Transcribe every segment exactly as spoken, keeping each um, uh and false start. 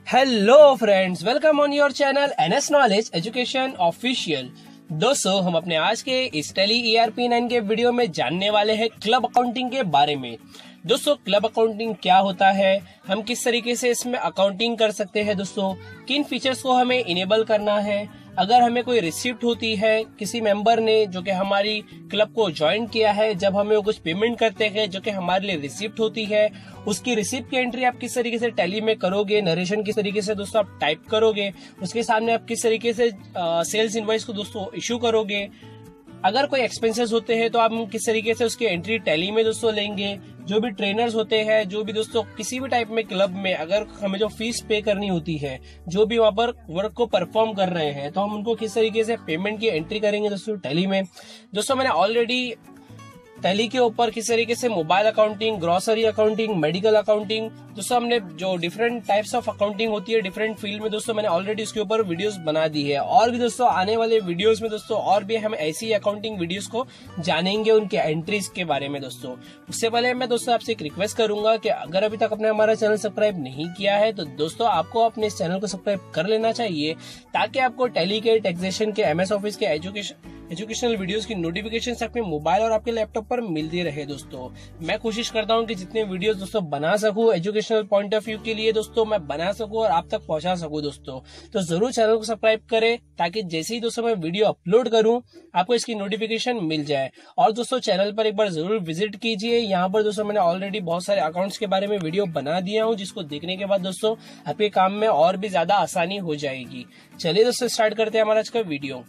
Hello friends, welcome on your channel NS knowledge education official. दोस्तों, हम अपने आज के इस टेली ईआरपी नाइन के वीडियो में जानने वाले हैं क्लब अकाउंटिंग के बारे में। दोस्तों, क्लब अकाउंटिंग क्या होता है, हम किस तरीके से इसमें अकाउंटिंग कर सकते हैं, दोस्तों किन फीचर्स को हमें इनेबल करना है, अगर हमें कोई रिसिप्ट होती है किसी मेंबर ने जो कि हमारी क्लब को ज्वाइन किया है, जब हमें वो कुछ पेमेंट करते हैं जो कि हमारे लिए रिसिप्ट होती है, उसकी रिसिप्ट की एंट्री आप किस तरीके से टैली में करोगे, नरेशन किस तरीके से दोस्तों आप टाइप करोगे, उसके सामने आप किस तरीके से सेल्स इनवॉइस को दोस्तों इशू करोगे, अगर कोई एक्सपेंसेस होते हैं तो आप किस तरीके से उसकी एंट्री टैली में दोस्तों लेंगे, जो भी ट्रेनर्स होते हैं, जो भी दोस्तों किसी भी टाइप में क्लब में अगर हमें जो फीस पे करनी होती है, जो भी वहां पर वर्क को परफॉर्म कर रहे हैं, तो हम उनको किस तरीके से पेमेंट की एंट्री करेंगे दोस्तों टैली में। दोस्तों, मैंने ऑलरेडी टैली के ऊपर किस तरीके से mobile accounting, grocery accounting, medical accounting, दोस्तों हमने जो डिफरेंट टाइप्स ऑफ अकाउंटिंग होती है डिफरेंट फील्ड में, दोस्तों मैंने ऑलरेडी इसके ऊपर वीडियोस बना दी है। और भी दोस्तों आने वाले वीडियोस में दोस्तों और भी हम ऐसी अकाउंटिंग वीडियोस को जानेंगे, उनके एंट्रीज के बारे में। दोस्तों उससे पहले मैं दोस्तों आपसे एक रिक्वेस्ट करूंगा कि अगर अभी तक आपने हमारा चैनल सब्सक्राइब नहीं किया है तो दोस्तों आपको अपने इस चैनल को सब्सक्राइब कर लेना चाहिए, ताकि आपको टैली के, टैक्सेशन के, एमएस ऑफिस के, एजुकेशन एजुकेशनल वीडियोस की नोटिफिकेशन आपके मोबाइल और आपके लैपटॉप पर मिलती रहे। दोस्तों मैं कोशिश करता हूं कि जितने वीडियोस दोस्तों बना सकूं एजुकेशनल पॉइंट ऑफ व्यू के लिए, दोस्तों मैं बना सकूं और आप तक पहुंचा सकूं। दोस्तों तो जरूर चैनल को सब्सक्राइब करें, ताकि जैसे ही दोस्तों मैं वीडियो अपलोड करूं आपको इसकी नोटिफिकेशन मिल जाए। और दोस्तों चैनल पर एक बार जरूर विजिट कीजिए। यहाँ पर दोस्तों मैंने ऑलरेडी बहुत सारे अकाउंट्स के बारे में वीडियो बना दिया हूँ, जिसको देखने के बाद दोस्तों आपके काम में और भी ज्यादा आसानी हो जाएगी। चलिए दोस्तों स्टार्ट करते हैं हमारा आज का वीडियो।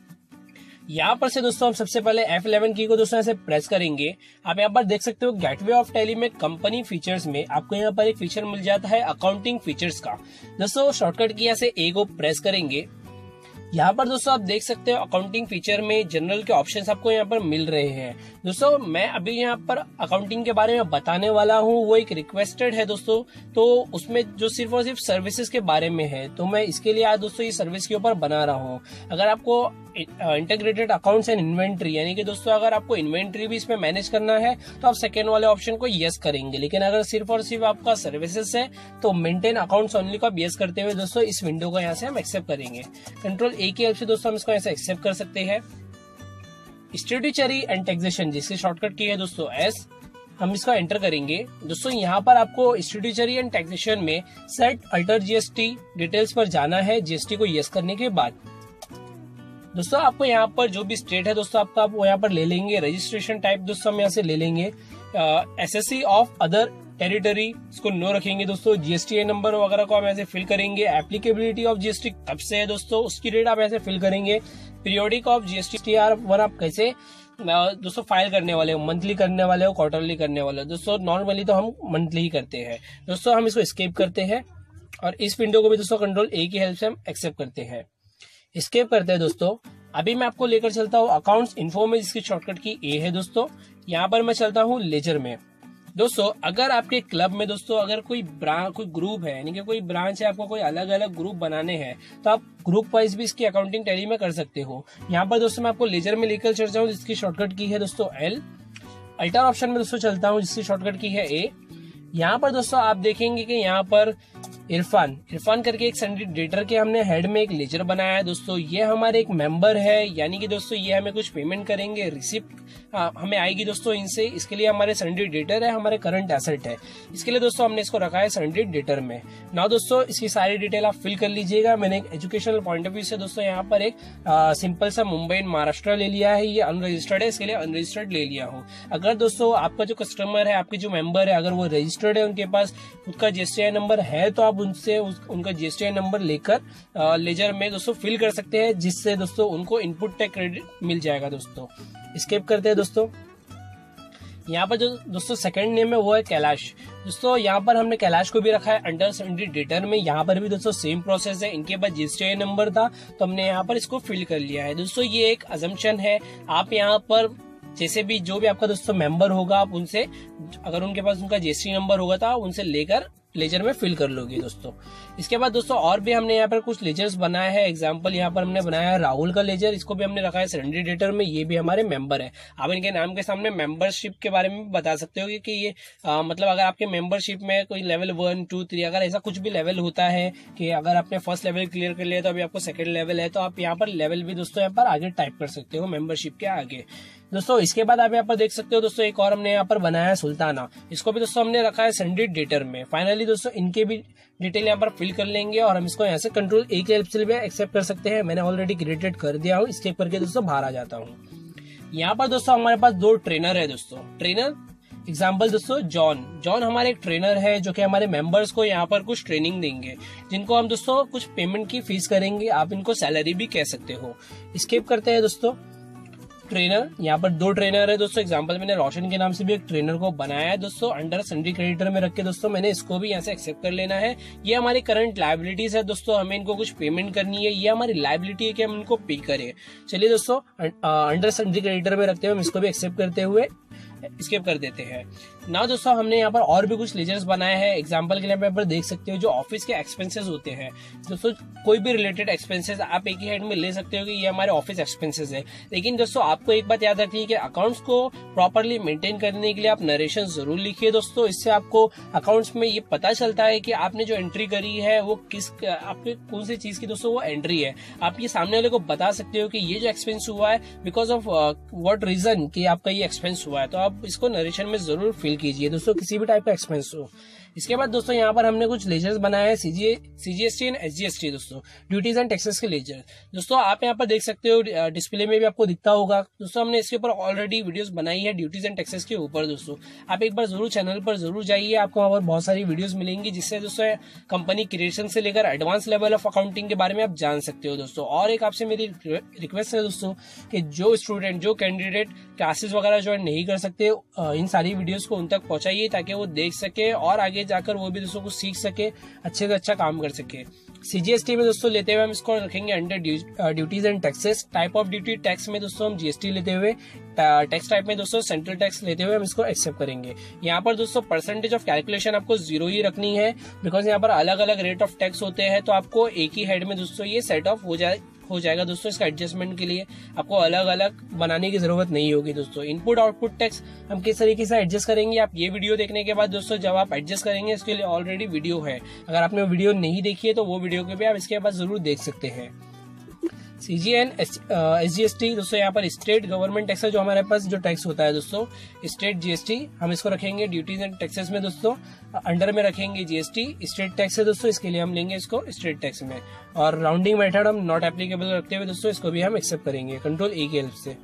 यहाँ पर से दोस्तों हम सबसे पहले एफ इलेवन की को दोस्तों ऐसे प्रेस करेंगे। आप यहाँ पर देख सकते हो गेटवे ऑफ टैली में कंपनी फीचर्स में आपको यहाँ पर एक फीचर मिल जाता है अकाउंटिंग फीचर्स का। दोस्तों शॉर्टकट की यहाँ से ए को प्रेस करेंगे। यहाँ पर दोस्तों आप देख सकते हो अकाउंटिंग फीचर में जनरल के ऑप्शंस आपको यहाँ पर मिल रहे हैं। दोस्तों मैं अभी यहाँ पर अकाउंटिंग के बारे में बताने वाला हूँ, वो एक रिक्वेस्टेड है दोस्तों, तो उसमें जो सिर्फ और सिर्फ सर्विसेज के बारे में है, तो मैं इसके लिए आज दोस्तों ये सर्विस के ऊपर बना रहा हूँ। अगर आपको इंटीग्रेटेड अकाउंट्स एंड इन्वेंट्री, यानी कि दोस्तों अगर आपको इन्वेंट्री भी इसमें मैनेज करना है तो आप सेकेंड वाले ऑप्शन को यस करेंगे, लेकिन अगर सिर्फ और सिर्फ आपका सर्विसेज है तो मेंटेन अकाउंट्स ओनली को आप यस करते हुए दोस्तों इस विंडो को यहाँ से हम एक्सेप्ट करेंगे। कंट्रोल ए की हेल्प से दोस्तों हम इसको ऐसे एक्सेप्ट कर सकते हैं। स्ट्यूडिटरी एंड टैक्सेशन, जिसकी शॉर्टकट की है दोस्तों एस, हम इसका एंटर करेंगे। दोस्तों यहाँ पर आपको स्ट्यूडिटरी एंड टैक्सेशन में सेट अल्टर जीएसटी डिटेल्स पर जाना है। जीएसटी को यस करने के बाद दोस्तों आपको यहाँ पर जो भी स्टेट है दोस्तों आपका आप वो यहाँ पर ले लेंगे। रजिस्ट्रेशन टाइप दोस्तों हम यहाँ से ले लेंगे एसएससी ऑफ अदर टेरिटरी, इसको नो रखेंगे दोस्तों। जीएसटी नंबर वगैरह को हम ऐसे फिल करेंगे। एप्लीकेबिलिटी ऑफ जीएसटी कब से है दोस्तों उसकी डेट आप ऐसे फिल करेंगे। Periodic of GST T R one आप कैसे दोस्तों फाइल करने वाले हो, मंथली करने वाले हो, क्वार्टरली करने वाले हो। दोस्तों नॉर्मली तो हम मंथली ही करते हैं। दोस्तों हम इसको एस्केप करते हैं और इस विंडो को भी दोस्तों कंट्रोल ए की हेल्प से हम एक्सेप्ट करते हैं। एस्केप करते हैं दोस्तों। अभी मैं आपको लेकर चलता हूँ अकाउंट्स इन्फो में, जिसकी शॉर्टकट की ए है दोस्तों। यहाँ पर मैं चलता हूँ लेजर में। दोस्तों अगर आपके क्लब में दोस्तों अगर कोई ब्रांच, कोई ग्रुप है, यानी कि कोई ब्रांच है, आपको कोई अलग अलग ग्रुप बनाने हैं, तो आप ग्रुप वाइज भी इसकी अकाउंटिंग टैली में कर सकते हो। यहाँ पर दोस्तों मैं आपको लेजर में लेकर चल जाऊँ, जिसकी शॉर्टकट की है दोस्तों एल। अल्टर ऑप्शन में दोस्तों चलता हूँ, जिसकी शॉर्टकट की है ए। यहाँ पर दोस्तों आप देखेंगे कि यहाँ पर इरफान इरफान करके एक सन्डी डेटर के हमने हेड में एक लेजर बनाया है। दोस्तों ये हमारे एक मेंबर है, यानी कि दोस्तों ये हमें कुछ पेमेंट करेंगे, रिसिप्ट हमें आएगी दोस्तों इनसे। इसके लिए हमारे सन्डी डेटर है, हमारे करंट एसेट है, इसके लिए दोस्तों हमने इसको रखा है सन्डी डेटर में। ना दोस्तों इसकी सारी डिटेल आप फिल कर लीजिएगा। मैंने एक एजुकेशनल पॉइंट ऑफ व्यू से दोस्तों यहाँ पर एक आ, सिंपल सा मुंबई एंड महाराष्ट्र ले लिया है। ये अनरजिस्टर्ड है, इसके लिए अनरजिस्टर्ड ले लिया हूँ। अगर दोस्तों आपका जो कस्टमर है, आपके जो मेंबर है, अगर वो रजिस्टर्ड है, उनके पास खुद का जीएसटीआई नंबर है, तो आप उनसे उस, उनका जीएसटीआई नंबर लेकर लेजर में दोस्तों फिल कर सकते हैं, जिससे दोस्तों उनको इनपुट टैक्स क्रेडिट मिल जाएगा। दोस्तों स्किप करते हैं। दोस्तों यहाँ पर जो दोस्तों सेकंड नेम है वो है कैलाश। दोस्तों यहाँ पर हमने कैलाश को भी रखा है अंडर सन्डी डेटर में। यहाँ पर भी दोस्तों सेम प्रोसेस है, इनके पास जीएसटीआई नंबर था तो हमने यहाँ पर इसको फिल कर लिया है। दोस्तों ये एक अजम्पशन है, आप यहाँ पर जैसे भी जो भी आपका दोस्तों मेंबर होगा, आप उनसे, अगर उनके पास उनका जीएसटी नंबर होगा तो आप उनसे लेकर लेजर में फिल कर लोगे दोस्तों। इसके बाद दोस्तों और भी हमने यहाँ पर कुछ लेजर्स बनाया है। एग्जांपल यहाँ पर हमने बनाया है राहुल का लेजर, इसको भी हमने रखा है सरेंडर डेटर में। ये भी हमारे मेंबर है। आप इनके नाम के सामने मेंबरशिप के बारे में बता सकते हो कि ये आ, मतलब अगर आपके मेंबरशिप में कोई लेवल वन टू थ्री अगर ऐसा कुछ भी लेवल होता है कि अगर आपने फर्स्ट लेवल क्लियर कर लिया तो अभी आपको सेकंड लेवल है, तो आप यहाँ पर लेवल भी दोस्तों यहाँ पर आगे टाइप कर सकते हो मेंबरशिप के आगे दोस्तों। इसके बाद आप यहाँ पर देख सकते हो दोस्तों एक और हमने यहाँ पर बनाया है सुल्ताना, इसको भी दोस्तों हमने रखा है सरेंडर डेटर में। फाइनली दोस्तों इनके भी डिटेल यहाँ पर फिल कर लेंगे और हम इसको यहाँ से कंट्रोल ए की हेल्प से भी एक्सेप्ट कर सकते हैं। मैंने ऑलरेडी क्रिएटेड कर दिया हूँ, स्केप करके दोस्तों बाहर आ जाता हूँ। यहाँ पर दोस्तों हमारे पास दो ट्रेनर है दोस्तों। ट्रेनर एग्जाम्पल दोस्तों जॉन जॉन हमारे एक ट्रेनर है जो कि हमारे मेंबर्स को यहाँ पर कुछ ट्रेनिंग देंगे, जिनको हम दोस्तों कुछ पेमेंट की फीस करेंगे। आप इनको सैलरी भी कह सकते हो। स्किप करते हैं दोस्तों ट्रेनर। यहाँ पर दो ट्रेनर है दोस्तों। एग्जांपल मैंने रोशन के नाम से भी एक ट्रेनर को बनाया है दोस्तों, अंडर सन्ड्री क्रेडिटर में रख के दोस्तों मैंने इसको भी यहाँ से एक्सेप्ट कर लेना है। ये हमारी करंट लायबिलिटीज है दोस्तों, हमें इनको कुछ पेमेंट करनी है। ये हमारी लायबिलिटी है कि हम इनको पे करें। चलिए दोस्तों अंडर सन्ड्री क्रेडिटर में रखते हुए हम इसको भी एक्सेप्ट करते हुए स्किप कर देते हैं। ना दोस्तों हमने यहाँ पर और भी कुछ लेजर्स बनाए हैं। एग्जांपल के लिए आप यहाँ पर देख सकते हो जो ऑफिस के एक्सपेंसेस होते हैं दोस्तों, कोई भी रिलेटेड एक्सपेंसेस आप एक ही हेड में ले सकते हो कि ये हमारे ऑफिस एक्सपेंसेस है। लेकिन दोस्तों आपको एक बात याद रखनी है कि अकाउंट्स को प्रॉपरली मेंटेन करने के लिए आप नरेशन जरूर लिखिए दोस्तों। इससे आपको अकाउंट्स में ये पता चलता है कि आपने जो एंट्री करी है वो किस आपके कौन सी चीज की दोस्तों वो एंट्री है। आप ये सामने वाले को बता सकते हो कि ये जो एक्सपेंस हुआ है बिकॉज ऑफ व्हाट रीजन कि आपका ये एक्सपेंस हुआ है। तो आप इसको नरेशन में जरूर फिल कीजिए दोस्तों, किसी भी टाइप का एक्सपेंस हो। इसके बाद दोस्तों यहाँ पर हमने कुछ लेजर्स बनाए हैं सीजी सीजीएसटी एंड एसजीएसटी दोस्तों, ड्यूटीज एंड टैक्सेस के लेजर। दोस्तों आप यहाँ पर देख सकते हो डिस्प्ले में भी आपको दिखता होगा दोस्तों, हमने इसके ऊपर ऑलरेडी वीडियोस बनाई है ड्यूटीज एंड टैक्सेस के ऊपर दोस्तों। आप एक बार जरूर चैनल पर जरूर जाइए, आपको वहाँ पर बहुत सारी वीडियोस मिलेंगी जिससे दोस्तों कंपनी क्रिएशन से लेकर एडवांस लेवल ऑफ अकाउंटिंग के बारे में आप जान सकते हो दोस्तों। और एक आपसे मेरी रिक्वेस्ट है दोस्तों कि जो स्टूडेंट जो कैंडिडेट क्लासेस वगैरह ज्वाइन नहीं कर सकते इन सारी वीडियोस को उन तक पहुंचाइए ताकि वो देख सके और आगे जाकर वो भी दोस्तों को सीख सके, अच्छे से अच्छा काम कर सके। सीजीएसटी में दोस्तों लेते हुए हम इसको रखेंगे under duties and taxes. Type of duty tax में दोस्तों हम जीएसटी लेते हुए, टैक्स टाइप में दोस्तों सेंट्रल टैक्स लेते हुए हम इसको एक्सेप्ट करेंगे। यहाँ पर दोस्तों परसेंटेज ऑफ कैलकुलेशन आपको जीरो ही रखनी है बिकॉज यहाँ पर अलग अलग रेट ऑफ टैक्स होते हैं, तो आपको एक ही हेड में दोस्तों ये सेट ऑफ हो जाए हो जाएगा दोस्तों। इसका एडजस्टमेंट के लिए आपको अलग अलग बनाने की जरूरत नहीं होगी दोस्तों। इनपुट आउटपुट टैक्स हम किस तरीके से एडजस्ट करेंगे आप ये वीडियो देखने के बाद दोस्तों जब आप एडजस्ट करेंगे इसके लिए ऑलरेडी वीडियो है। अगर आपने वीडियो नहीं देखी है तो वो वीडियो के भी आप इसके बाद जरूर देख सकते हैं। सीजी एंड एसजीएसटी दोस्तों यहाँ पर स्टेट गवर्नमेंट टैक्स है जो हमारे पास जो टैक्स होता है दोस्तों, स्टेट जीएसटी हम इसको रखेंगे ड्यूटीज एंड टैक्सेस में दोस्तों, अंडर में रखेंगे जीएसटी। स्टेट टैक्स है दोस्तों, इसके लिए हम लेंगे इसको स्टेट टैक्स में। और राउंडिंग मेथड हम नॉट एप्लीकेबल रखते हुए दोस्तों इसको भी हम एक्सेप्ट करेंगे कंट्रोल ए की हेल्प से।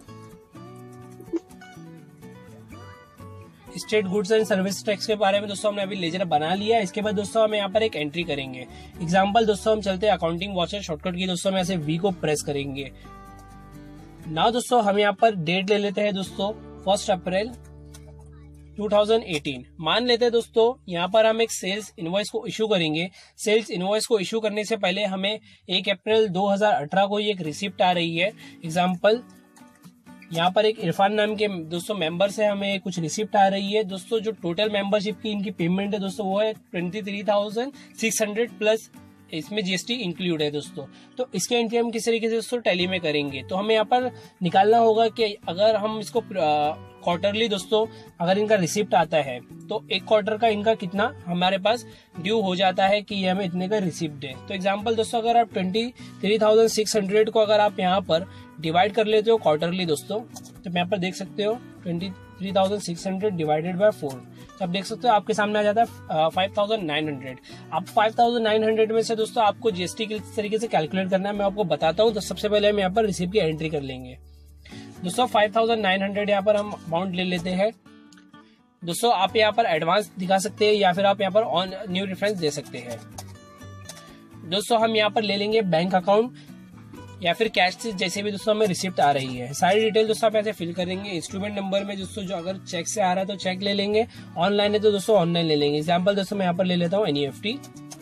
State goods and service tax के बारे में दोस्तों हमने अभी लेजर बना लिया। इसके बाद दोस्तों हम यहाँ पर एक एंट्री करेंगे। एग्जांपल दोस्तों हम चलते हैं अकाउंटिंग वाचर शॉर्टकट की दोस्तों हम ऐसे वी को प्रेस करेंगे। नाउ दोस्तों हम यहाँ पर डेट ले लेते हैं दोस्तों फर्स्ट अप्रैल दो हज़ार अठारह। मान लेते हैं दोस्तों यहाँ पर हम एक सेल्स इनवॉइस को इशू करेंगे। सेल्स इनवॉइस को इशू करने से पहले हमें एक अप्रैल दो हज़ार अठारह को ये एक रिसिप्ट आ रही है। एग्जाम्पल यहाँ पर एक इरफान नाम के दोस्तों मेंबर से हमें कुछ रिसिप्ट आ रही है दोस्तों। जो टोटल मेंबरशिप की इनकी पेमेंट है दोस्तों वो है twenty three thousand six hundred plus इसमें जीएसटी इंक्लूड है दोस्तों। तो इसके एंट्री हम किस तरीके से दोस्तों टैली में करेंगे, तो हमें यहाँ पर निकालना होगा कि अगर हम इसको क्वार्टरली दोस्तों अगर इनका रिसिप्ट आता है तो एक क्वार्टर का इनका कितना हमारे पास ड्यू हो जाता है कि ये हमें इतने का रिसिप्ट है। तो एग्जांपल दोस्तों अगर आप twenty three thousand six hundred को अगर आप यहाँ पर डिवाइड कर लेते हो क्वार्टरली दोस्तों, तो यहाँ पर देख सकते हो twenty three thousand six hundred divided by four, तो आप देख सकते हो आपके सामने आ जाता है फाइव थाउजेंड नाइन हंड्रेड। अब फाइव थाउजेंड नाइन हंड्रेड में से दोस्तों आपको जीएसटी किस तरीके से कैलकुलेट करना है मैं आपको बताता हूँ। तो सबसे पहले हम यहाँ पर रिसिप्ट की एंट्री कर लेंगे दोस्तों। फाइव थाउजेंड नाइन हंड्रेड यहाँ पर हम अमाउंट ले लेते हैं दोस्तों। आप यहाँ पर एडवांस दिखा सकते हैं या फिर आप यहाँ पर ऑन न्यू रेफरेंस दे सकते हैं दोस्तों। हम यहाँ पर ले लेंगे बैंक अकाउंट या फिर कैश से जैसे भी दोस्तों हमें रिसिप्ट आ रही है। सारी डिटेल दोस्तों आप ऐसे फिल करेंगे। इंस्ट्रूमेंट नंबर में दोस्तों जो अगर चेक से आ रहा है तो चेक ले लेंगे, ऑनलाइन है तो दोस्तों ऑनलाइन ले लेंगे। एग्जाम्पल दोस्तों मैं यहाँ पर ले लेता हूँ एनईएफटी।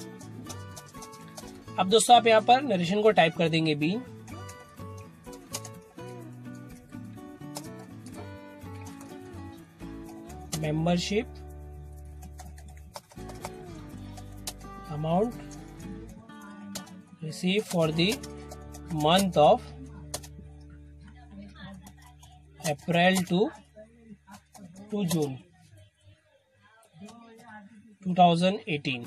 अब दोस्तों आप यहाँ पर नरेशन को टाइप कर देंगे B membership amount receive for the month of April to to June two thousand eighteen.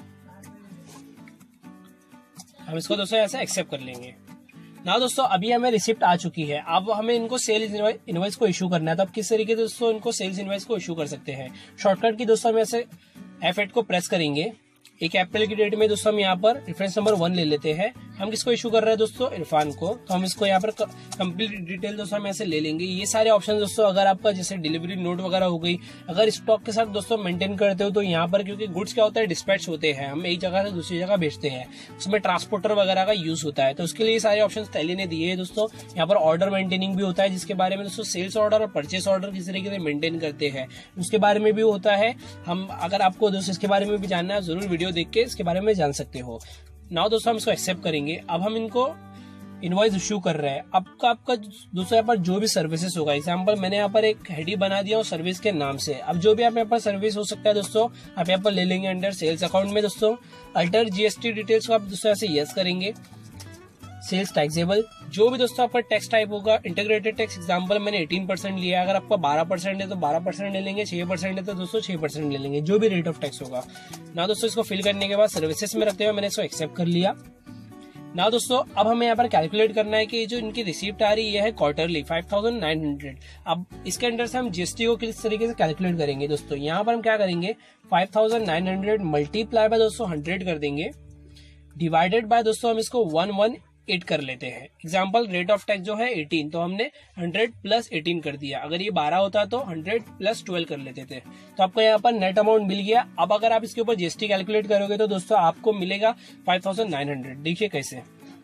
हम इसको दोस्तों ऐसे एक्सेप्ट कर लेंगे ना। दोस्तों अभी हमें रिसिप्ट आ चुकी है, अब हमें इनको सेल्स इनवॉइस को इशू करना है। तो अब किस तरीके से दोस्तों इनको सेल्स इनवॉइस को इशू कर सकते हैं, शॉर्टकट की दोस्तों हम ऐसे एफ एट को प्रेस करेंगे। एक अप्रैल की डेट में दोस्तों हम यहाँ पर रेफरेंस नंबर वन ले लेते हैं। हम किसको इशू कर रहे हैं दोस्तों, इरफान को। तो हम इसको यहाँ पर कंप्लीट डिटेल दोस्तों हम ऐसे ले लेंगे। ये सारे ऑप्शन दोस्तों अगर आपका जैसे डिलीवरी नोट वगैरह हो गई, अगर स्टॉक के साथ दोस्तों मेंटेन करते हो तो यहाँ पर, क्योंकि गुड्स क्या होता है डिस्पैच होते हैं, हम एक जगह से दूसरी जगह भेजते हैं, उसमें ट्रांसपोर्टर वगैरह का यूज होता है। तो उसके लिए सारे ऑप्शन टैली ने दिए है दोस्तों। यहाँ पर ऑर्डर मेंटेनिंग भी होता है, जिसके बारे में दोस्तों सेल्स ऑर्डर और परचेस ऑर्डर किस तरीके से मेंटेन करते हैं उसके बारे में भी होता है। हम अगर आपको दोस्तों इसके बारे में भी जानना है, जरूर वीडियो देख के इसके बारे में जान सकते हो। नाउ दोस्तों हम इसको एक्सेप्ट करेंगे। अब हम इनको इनवॉइस इशू कर रहे हैं। आपका आपका दोस्तों यहाँ पर जो भी सर्विसेज होगा, एग्जांपल मैंने यहाँ पर एक हेडी बना दिया हूँ सर्विस के नाम से। अब जो भी आप यहाँ पर सर्विस हो सकता है दोस्तों आप यहाँ पर ले लेंगे अंडर सेल्स अकाउंट में। दोस्तों अल्टर जीएसटी डिटेल्स को आप दोस्तों ऐसे यस करेंगे। सेल्स टैक्सेबल जो भी दोस्तों आपका टैक्स टाइप होगा, इंटीग्रेटेड टैक्स एग्जांपल मैंने अठारह परसेंट लिया है। अगर आपका बारह परसेंट है तो बारह परसेंट ले लेंगे, छह परसेंट है तो दोस्तों छह परसेंट ले लेंगे, जो भी रेट ऑफ टैक्स होगा ना। दोस्तों इसको फिल करने के बाद सर्विसेज में रखते हुए मैंने इसको एक्सेप्ट कर लिया ना। दोस्तों अब हमें यहाँ पर कैलकुलेट करना है कि जो इनकी रिसीप्ट आ रही है quarterly five thousand nine hundred. अब इसके अंदर से हम जीएसटी को किस तरीके से कैलकुलेट करेंगे दोस्तों, यहाँ पर हम क्या करेंगे, five thousand nine hundred multiply by दोस्तों हंड्रेड कर देंगे, डिवाइडेड बाय दोस्तों हम इसको वन वन एट कर लेते हैं। एग्जाम्पल रेट ऑफ टैक्स जो है अठारह, तो हमने हंड्रेड प्लस अठारह कर दिया। अगर ये बारह होता तो हंड्रेड प्लस ट्वेल्व कर लेते थे। तो आपको यहाँ पर नेट अमाउंट मिल गया। अब अगर आप इसके ऊपर जीएसटी कैलकुलेट करोगे तो दोस्तों आपको मिलेगा फाइव थाउजेंड नाइन हंड्रेड। देखिए कैसे,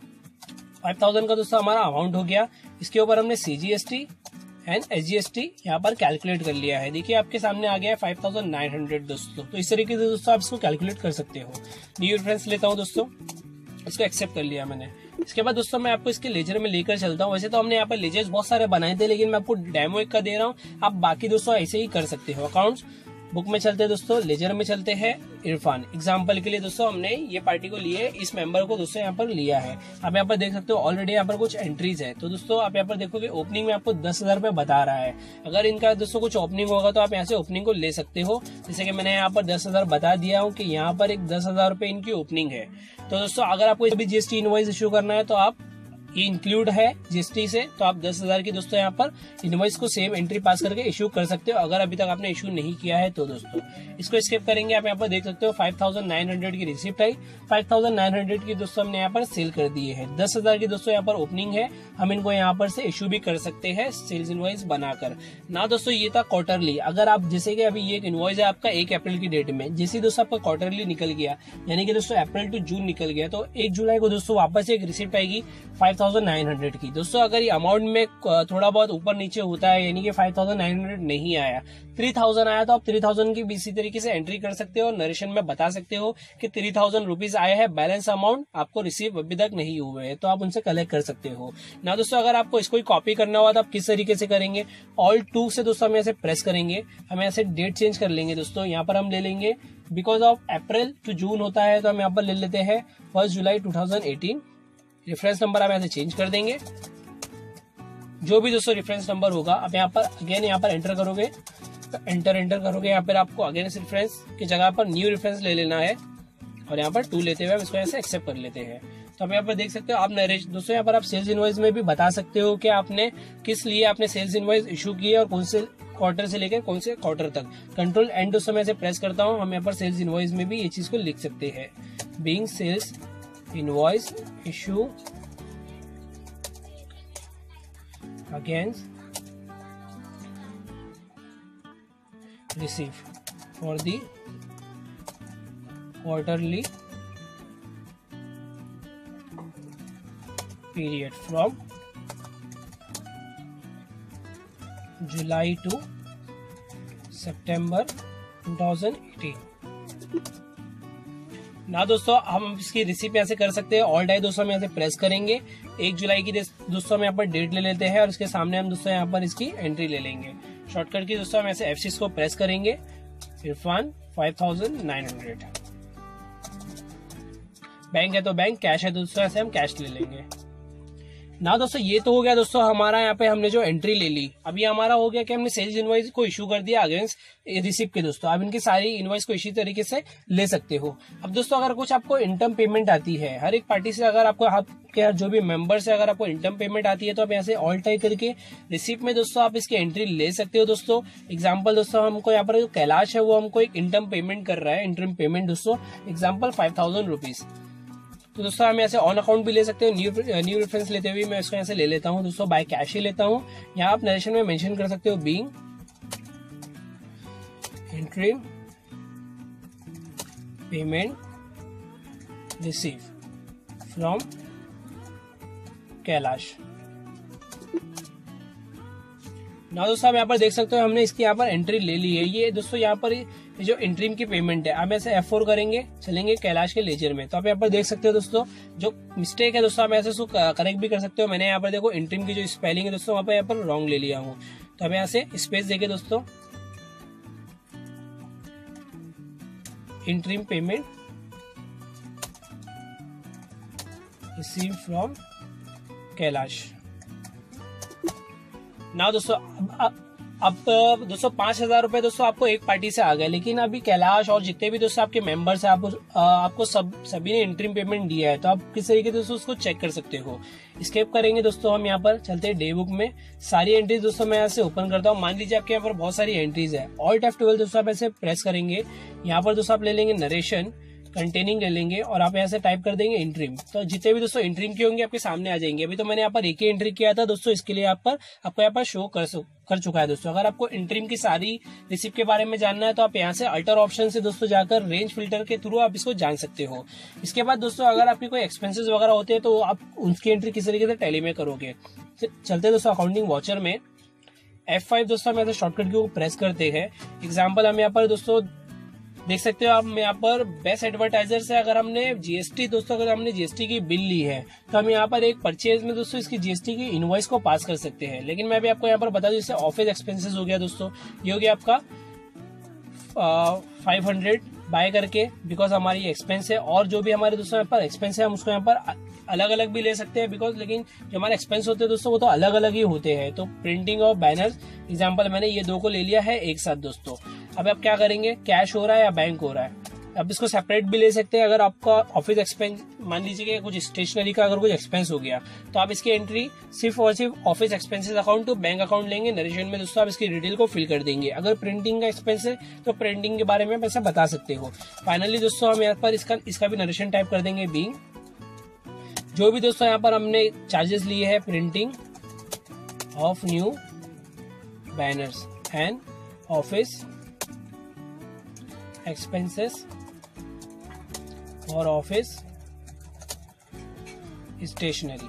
फाइव थाउजेंड का दोस्तों हमारा अमाउंट हो गया। इसके ऊपर हमने सीजीएसटी एंड एसजीएसटी यहाँ पर कैलकुलेट कर लिया है। देखिए आपके सामने आ गया है फाइव थाउजेंड नाइन हंड्रेड दोस्तों। तो इस तरीके से दोस्तों आप इसको कैलकुलेट कर सकते हो। न्यू रेफरेंस लेता हूँ दोस्तों, इसको एक्सेप्ट कर लिया मैंने। इसके बाद दोस्तों मैं आपको इसके लेजर में लेकर चलता हूँ। वैसे तो हमने यहाँ पर लेजर्स बहुत सारे बनाए थे, लेकिन मैं आपको डेमो एक का दे रहा हूँ, आप बाकी दोस्तों ऐसे ही कर सकते हो। अकाउंट्स बुक में चलते हैं दोस्तों, लेजर में चलते हैं इरफान। एग्जाम्पल के लिए दोस्तों हमने ये पार्टी को लिए, इस मेंबर को दोस्तों यहाँ पर लिया है। आप यहाँ पर देख सकते हो ऑलरेडी यहाँ पर कुछ एंट्रीज है। तो दोस्तों आप यहाँ पर देखोगे ओपनिंग में आपको दस हजार रुपए बता रहा है। अगर इनका दोस्तों कुछ ओपनिंग होगा तो आप यहाँ से ओपनिंग को ले सकते हो। जैसे कि मैंने यहाँ पर दस हजार बता दिया हूँ कि यहाँ पर एक दस हजार रुपए इनकी ओपनिंग है। तो दोस्तों अगर आपको अभी जीएसटी इनवॉइस इशू करना है तो आप ये इंक्लूड है जीएसटी से, तो आप दस हजार की दोस्तों यहाँ पर इनवॉइस को सेम एंट्री पास करके इशू कर सकते हो। अगर अभी तक आपने इशू नहीं किया है तो दोस्तों इसको स्किप करेंगे। आप यहाँ पर देख सकते हो फाइव थाउजेंड नाइन हंड्रेड की रिसिप्ट आई, फाइव थाउजेंड नाइन हंड्रेड की दोस्तों हमने यहाँ पर सेल कर दिए है। दस हजार की दोस्तों यहाँ पर ओपनिंग है, हम इनको यहाँ पर से इशू भी कर सकते हैं सेल्स इनवॉइस बनाकर ना। दोस्तों ये था क्वार्टरली। अगर आप जैसे कि अभी ये एक इनवॉइस है आपका एक अप्रैल की डेट में, जैसे दोस्तों आपका क्वार्टरली निकल गया, यानी कि दोस्तों अप्रैल टू जून निकल गया, तो एक जुलाई को दोस्तों वापस एक रिसिप्ट आएगी फाइव थाउजेंड नाइन हंड्रेड की। दोस्तों अगर ये अमाउंट में थोड़ा बहुत ऊपर नीचे होता है, यानी कि फाइव थाउजेंड नाइन हंड्रेड नहीं आया, थ्री थाउजेंड आया, तो आप थ्री थाउजेंड की भी इसी तरीके से एंट्री कर सकते हो। नरेशन में बता सकते हो कि थ्री थाउजेंड रुपीज आया है, बैलेंस अमाउंट आपको रिसीव अभी तक नहीं हुए हैं, तो आप उनसे कलेक्ट कर सकते हो ना। दोस्तों अगर आपको इसको कॉपी करना हुआ तो आप किस तरीके से करेंगे, ऑल टू से दोस्तों हम ऐसे प्रेस करेंगे, हम ऐसे डेट चेंज कर लेंगे दोस्तों। यहाँ पर हम ले लेंगे because of April to June होता है, तो हम यहाँ पर ले लेते हैं first July two thousand eighteen. Reference number आप ऐसे चेंज कर देंगे, जो भी दोस्तों रेफरेंस नंबर होगा आप यहाँ पर अगेन यहाँ पर एंटर करोगे, तो एंटर एंटर करोगे यहाँ पर आपको अगेन इस रेफरेंस की जगह पर न्यू रेफरेंस ले लेना है और यहाँ पर टू लेते हुए हम इसको ऐसे एक्सेप्ट कर लेते हैं। तो आप यहाँ पर देख सकते हो आप नरेश दोस्तों यहाँ पर आप सेल्स इनवॉइस में भी बता सकते हो कि आपने किस लिए आपने सेल्स इनवॉइस इशू की है और कौन से क्वार्टर से लेकर कौन से क्वार्टर तक। कंट्रोल एंड दोस्तों मैं ऐसे प्रेस करता हूँ, हम यहाँ पर सेल्स इनवॉइस में भी ये चीज को लिख सकते हैं, being sales invoice issue against receive for the quarterly period from July to September two thousand eighteen ना। दोस्तों हम इसकी रिसिप्ट ऐसे कर सकते हैं, ऑल डाई दोस्तों हम यहाँ से प्रेस करेंगे, एक जुलाई की दोस्तों हम यहाँ पर डेट ले लेते हैं और इसके सामने हम दोस्तों यहाँ पर इसकी एंट्री ले लेंगे। शॉर्टकट की दोस्तों हम ऐसे एफ सिक्स को प्रेस करेंगे, Irfan five thousand nine hundred. Bank है तो बैंक, कैश है तो दोस्तों ऐसे हम कैश ले लेंगे ना। दोस्तों ये तो हो गया दोस्तों हमारा यहाँ पे हमने जो एंट्री ले ली। अभी हमारा हो गया कि हमने सेल्स इनवॉइस को इशू कर दिया अगेंस्ट रिसिप्ट के दोस्तों। आप इनकी सारी इनवॉइस को इसी तरीके से ले सकते हो। अब दोस्तों अगर कुछ आपको इनटर्म पेमेंट आती है हर एक पार्टी से, अगर आपको आपके जो भी मेंबर्स है अगर आपको इनटर्म पेमेंट आती है तो आप यहाँ से ऑल टाइप करके रिसिप्ट में दोस्तों आप इसकी एंट्री ले सकते हो दोस्तों। एग्जाम्पल दोस्तों हमको यहाँ पर जो कैलाश है वो हमको एक इनटर्म पेमेंट कर रहा है, इंटरम पेमेंट दोस्तों एग्जाम्पल फाइव थाउजेंड रुपीज। तो दोस्तों हम ऐसे ऑन अकाउंट भी ले सकते हो। न्यू न्यू रेफरेंस लेते हुए मैं इसको यहाँ से ले लेता हूँ दोस्तों, बाय कैश ही लेता हूँ। यहाँ आप नरेशन में मेंशन कर सकते हो being entry payment receive from Kailash. ना दोस्तों आप यहाँ पर देख सकते हो हमने इसकी यहाँ पर एंट्री ले ली है। ये दोस्तों यहाँ पर जो इंट्रीम की पेमेंट है, आप ऐसे एफ फोर करेंगे, चलेंगे कैलाश के लेजर में, तो आप यहाँ पर देख सकते हो दोस्तों जो मिस्टेक है दोस्तों आप ऐसे उसको करेक्ट भी कर सकते हो। मैंने यहाँ पर देखो इंट्रीम की जो स्पेलिंग है दोस्तों वहाँ पर यहाँ पर रॉन्ग ले लिया हूँ, तो आप यहाँ से स्पेस देके दोस्तों interim payment receive from Kailash. ना दोस्तों अब अब दोस्तों पांच हजार रुपए दोस्तों आपको एक पार्टी से आ गए, लेकिन अभी कैलाश और जितने भी दोस्तों आपके मेंबर्स हैं आप, आपको सब सभी ने इंटरिम पेमेंट दिया है, तो आप किस तरीके से दोस्तों उसको चेक कर सकते हो। स्केप करेंगे दोस्तों, हम यहाँ पर चलते हैं डे बुक में। सारी एंट्रीज दोस्तों मैं यहाँ से ओपन करता हूँ। मान लीजिए आपके यहाँ पर बहुत सारी एंट्रीज है, ऑल्ट एफ ट्वेल्व दोस्तों आप ऐसे प्रेस करेंगे। यहाँ पर दोस्तों आप ले लेंगे नरेशन कंटेनिंग ले लेंगे और आप यहाँ से टाइप कर देंगे इंट्रीम। तो जितने भी दोस्तों इंट्रीम के होंगे आपके सामने आ जाएंगे। अभी तो मैंने यहाँ पर एक ही एंट्री किया था दोस्तों, इसके लिए आप पर आपको यहाँ पर शो कर कर चुका है दोस्तों। अगर आपको इंट्रीम की सारी रिसिप्ट के बारे में जानना है तो आप यहाँ से अल्टर ऑप्शन से दोस्तों जाकर रेंज फिल्टर के थ्रू आप इसको जान सकते हो। इसके बाद दोस्तों अगर आपके कोई एक्सपेंसेस वगैरह होते हैं तो आप उनकी एंट्री किस तरीके से टैली में करोगे। चलते दोस्तों अकाउंटिंग वॉचर में एफ फाइव दोस्तों हम ऐसे शॉर्टकट को प्रेस करते हैं। एग्जाम्पल हम यहाँ पर दोस्तों देख सकते हो, आप यहाँ पर बेस्ट एडवर्टाइजर से अगर हमने जीएसटी दोस्तों अगर हमने जीएसटी की बिल ली है तो हम यहाँ पर एक परचेज में दोस्तों इसकी जीएसटी की इनवॉइस को पास कर सकते हैं। लेकिन मैं भी आपको यहाँ पर बता दूं, जैसे ऑफिस एक्सपेंसेस हो गया दोस्तों, ये हो गया आपका फाइव हंड्रेड बाय करके, बिकॉज हमारी एक्सपेंस है। और जो भी हमारे दोस्तों यहाँ पर एक्सपेंस है हम उसको यहाँ पर अलग अलग भी ले सकते हैं, बिकॉज लेकिन जो हमारे एक्सपेंस होते हैं दोस्तों वो तो अलग अलग ही होते हैं। तो प्रिंटिंग ऑफ बैनर्स एग्जांपल मैंने ये दो को ले लिया है एक साथ दोस्तों। अब आप क्या करेंगे, कैश हो रहा है या बैंक हो रहा है, अब इसको सेपरेट भी ले सकते हैं। अगर आपका ऑफिस एक्सपेंस मान लीजिए कि कुछ स्टेशनरी का अगर कुछ एक्सपेंस हो गया तो आप इसकी एंट्री सिर्फ और सिर्फ office expenses account to bank account लेंगे। नरेशन में दोस्तों आप इसकी डिटेल को फिल कर देंगे। अगर प्रिंटिंग का एक्सपेंस है तो प्रिंटिंग के बारे में आप ऐसा बता सकते हो। फाइनली दोस्तों हम यहाँ पर इसका इसका भी नरेशन टाइप कर देंगे बीइंग जो भी दोस्तों यहाँ पर हमने चार्जेस लिए हैं printing of new banners and office expenses और ऑफिस स्टेशनरी।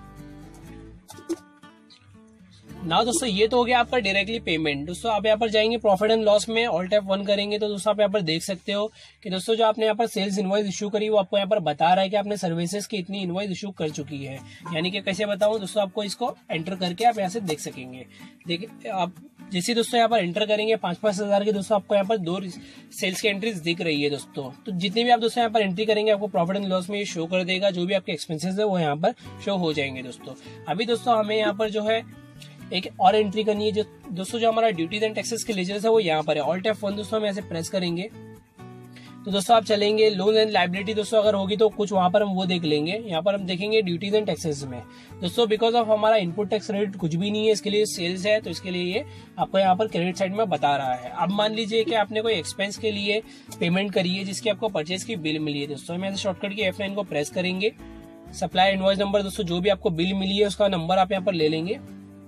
ना दोस्तों ये तो हो गया आपका डायरेक्टली पेमेंट। दोस्तों आप यहाँ पर जाएंगे प्रॉफिट एंड लॉस में, ऑल टैप वन करेंगे तो दोस्तों आप यहाँ पर देख सकते हो कि दोस्तों जो आपने यहाँ पर सेल्स इनवॉइस इशू करी वो आपको यहाँ पर बता रहा है कि आपने सर्विसेज की इतनी इनवॉइस इशू कर चुकी है। यानी कि कैसे बताऊं दोस्तों, आपको इसको एंटर करके आप यहाँ से देख सकेंगे। देखिए आप जैसे दोस्तों यहाँ पर एंटर करेंगे पांच पांच हजार की दोस्तों आपको यहाँ पर दो सेल्स की एंट्रीज दिख रही है दोस्तों। तो जितनी भी आप दोस्तों यहाँ पर एंट्री करेंगे आपको प्रॉफिट एंड लॉस में ये शो कर देगा। जो भी आपके एक्सपेंसेस है वो यहाँ पर शो हो जाएंगे दोस्तों। अभी दोस्तों हमें यहाँ पर जो है एक और एंट्री करनी है। जो दोस्तों जो हमारा ड्यूटीज एंड टैक्सेस के लेजर्स है वो यहाँ पर है। ऑल्ट एफ वन दोस्तों हम ऐसे प्रेस करेंगे तो दोस्तों आप चलेंगे लोन एंड लाइबिलिटी दोस्तों अगर होगी तो कुछ वहां पर हम वो देख लेंगे। यहाँ पर हम देखेंगे ड्यूटीज एंड टैक्सेस में दोस्तों बिकॉज ऑफ हमारा इनपुट टैक्स रेट कुछ भी नहीं है, इसके लिए सेल्स है तो इसके लिए ये आपको यहाँ पर क्रेडिट साइड में बता रहा है। अब मान लीजिए कि आपने कोई एक्सपेंस के लिए पेमेंट करी है जिसकी आपको परचेज की बिल मिली है दोस्तों, हम ऐसे शॉर्टकट की एफ नाइन को प्रेस करेंगे। सप्लाई इनवॉइस नंबर दोस्तों जो भी आपको बिल मिली है उसका नंबर आप यहाँ पर ले लेंगे।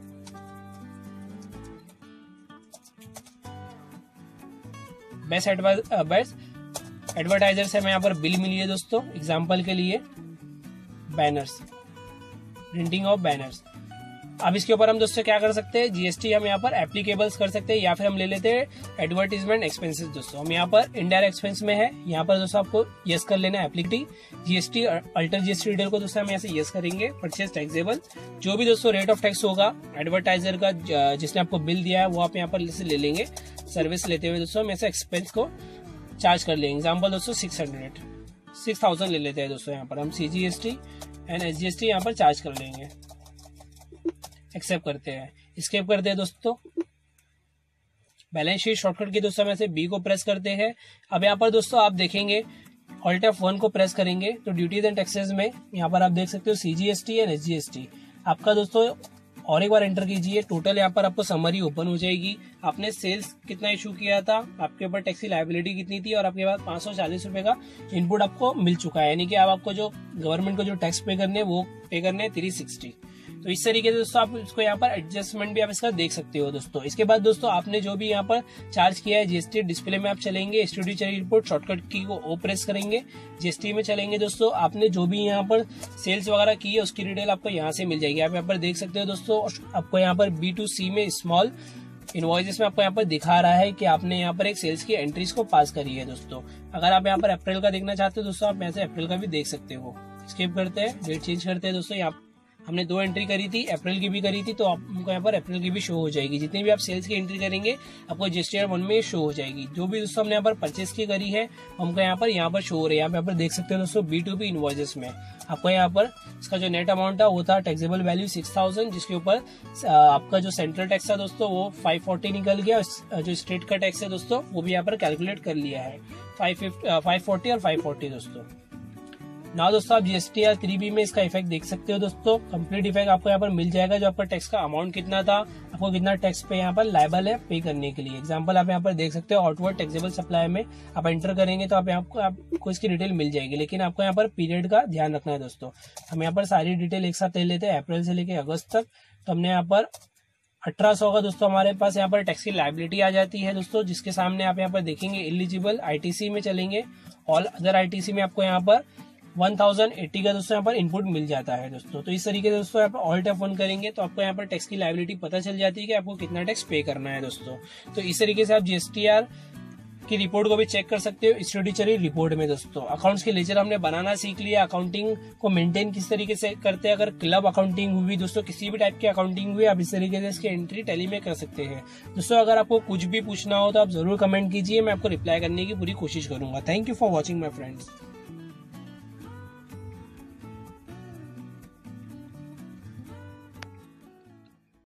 बेस्ट एडवाइस बेस्ट एडवर्टाइजर से हमें यहाँ पर बिल मिली है दोस्तों, एग्जाम्पल के लिए बैनर्स, प्रिंटिंग ऑफ बैनर्स। अब इसके ऊपर हम दोस्तों क्या कर सकते हैं, जीएसटी हम यहाँ पर एप्लीकेबल्स कर सकते हैं या फिर हम ले लेते हैं एडवर्टीजमेंट एक्सपेंसेस दोस्तों। हम यहाँ पर इंडायरेक्ट एक्सपेंस में है, यहाँ पर दोस्तों आपको यस कर लेना है applicability GST alter GST detail को दोस्तों हम यहाँ से यस करेंगे। परचेज टैक्सेबल जो भी दोस्तों रेट ऑफ टैक्स होगा एडवर्टाइजर का जिसने आपको बिल दिया है वो आप यहाँ पर ले लेंगे। सर्विस लेते हुए दोस्तों हम ऐसे एक्सपेंस को चार्ज कर लेंगे, एग्जाम्पल दोस्तों सिक्स हंड्रेड। सिक्स थाउजेंड ले लेते हैं दोस्तों। यहाँ पर हम C G S T and S G S T यहाँ पर चार्ज कर लेंगे। एक्सेप्ट करते हैं, स्केप करते हैं दोस्तों। बैलेंस शीट शॉर्टकट की दोस्तों में से बी को प्रेस करते हैं। अब यहाँ पर दोस्तों आप देखेंगे ऑल्ट एफ वन को प्रेस करेंगे तो ड्यूटीज एंड टैक्सेस में यहाँ पर आप देख सकते हो C G S T and S G S T आपका दोस्तों और एक बार एंटर कीजिए। टोटल यहाँ पर आपको समरी ओपन हो जाएगी। आपने सेल्स कितना इशू किया था, आपके ऊपर टैक्स की लायबिलिटी कितनी थी और आपके पास पाँच सौ चालीस रुपए का इनपुट आपको मिल चुका है। यानी कि अब आपको जो गवर्नमेंट को जो टैक्स पे करने वो पे करने थ्री सिक्सटी। तो इस तरीके से दोस्तों आप इसको यहाँ पर एडजस्टमेंट भी आप इसका देख सकते हो दोस्तों। इसके बाद दोस्तों आपने जो भी यहाँ पर चार्ज किया है जीएसटी डिस्प्ले में आप चलेंगे, स्टूडियो रिपोर्ट शॉर्टकट की को ओ प्रेस करेंगे, जीएसटी में चलेंगे दोस्तों। आपने जो भी यहाँ पर सेल्स वगैरह की है उसकी डिटेल आपको यहाँ से मिल जाएगी। आप यहाँ पर देख सकते हो दोस्तों। आपको यहाँ पर बी टू सी में स्मॉल इनवॉइसेस में आपको यहाँ पर दिखा रहा है कि आपने यहाँ पर एक सेल्स की एंट्रीज को पास करी है दोस्तों। अगर आप यहाँ पर अप्रैल का देखना चाहते हो दोस्तों आप यहाँ से अप्रैल का भी देख सकते हो। स्किप करते हैं, डेट चेंज करते हैं दोस्तों। यहाँ हमने दो एंट्री करी थी, अप्रैल की भी करी थी, तो आपको यहाँ पर अप्रैल की भी शो हो जाएगी। जितनी भी आप सेल्स की एंट्री करेंगे आपको जीएसटी वन में शो हो जाएगी। जो भी दोस्तों हमने यहाँ पर परचेस की करी है हमको यहाँ पर यहाँ पर शो हो रही है। यहाँ पर देख सकते हो दोस्तों बी टू बी इनवॉइसेस में आपको यहाँ पर इसका जो नेट अमाउंट था वो था टैक्सेबल वैल्यू सिक्स थाउजेंड, जिसके ऊपर आपका जो सेंट्रल टैक्स था दोस्तों वो फाइव फोर्टी निकल गया। जो स्टेट का टैक्स है दोस्तों वो भी यहाँ पर कैलकुलेट कर लिया है फाइव फोर्टी और फाइव फोर्टी दोस्तों। ना दोस्तों आप जीएसटी आर थ्री बी में इसका इफेक्ट देख सकते हो दोस्तों। कंप्लीट इफेक्ट आपको यहाँ पर मिल जाएगा। जो आपका टैक्स का अमाउंट कितना था, आपको कितना टैक्स पे यहाँ पर लायबल है पे करने के लिए। एग्जांपल आप यहाँ पर देख सकते हो आउटवर्ड टैक्सेबल सप्लाई में आप एंटर करेंगे तो आप यहाँ को आपको इसकी डिटेल मिल जाएगी। लेकिन आपको यहाँ पर पीरियड का ध्यान रखना है दोस्तों। हम यहाँ पर सारी डिटेल एक साथ ले लेते हैं अप्रैल से लेकर अगस्त तक। तो हमने यहाँ पर अठारह सौ का दोस्तों हमारे पास यहाँ पर टैक्स की लायबिलिटी आ जाती है दोस्तों, जिसके सामने आप यहाँ पर देखेंगे एलिजिबल आईटीसी में चलेंगे। ऑल अदर आईटीसी में आपको यहाँ पर वन थाउजेंड एट्टी का दोस्तों यहाँ पर इनपुट मिल जाता है दोस्तों। तो इस तरीके से दोस्तों यहाँ पर ऑल्ट एफ वन करेंगे तो आपको यहाँ पर टैक्स की लायबिलिटी पता चल जाती है कि आपको कितना टैक्स पे करना है दोस्तों। तो इस तरीके से आप जीएसटीआर की रिपोर्ट को भी चेक कर सकते हो स्टैट्यूटरी रिपोर्ट में दोस्तों। अकाउंट्स के लेजर हमने बनाना सीख लिया। अकाउंटिंग को मेंटेन किस तरीके से करते हैं, अगर क्लब अकाउंटिंग हुई दोस्तों, किसी भी टाइप की अकाउंटिंग हुई, आप इस तरीके से इसकी एंट्री टैली में कर सकते हैं दोस्तों। अगर आपको कुछ भी पूछना हो तो आप जरूर कमेंट कीजिए, मैं आपको रिप्लाई करने की पूरी कोशिश करूंगा। Thank you for watching my friends.